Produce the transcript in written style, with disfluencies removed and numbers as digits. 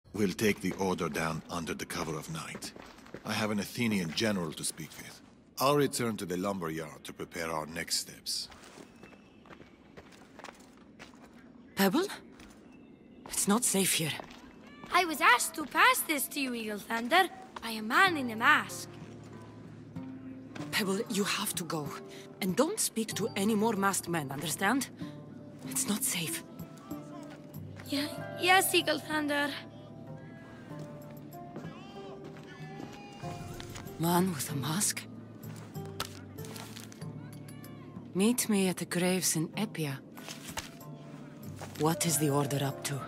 We'll take the order down under the cover of night. I have an Athenian general to speak with. I'll return to the lumber yard to prepare our next steps. Pebble? It's not safe here. I was asked to pass this to you, Eagle Thunder, by a man in a mask. Pebble, you have to go. And don't speak to any more masked men, understand? It's not safe. Yes, Eagle Thunder. Man with a mask? Meet me at the graves in Epia. What is the Order up to?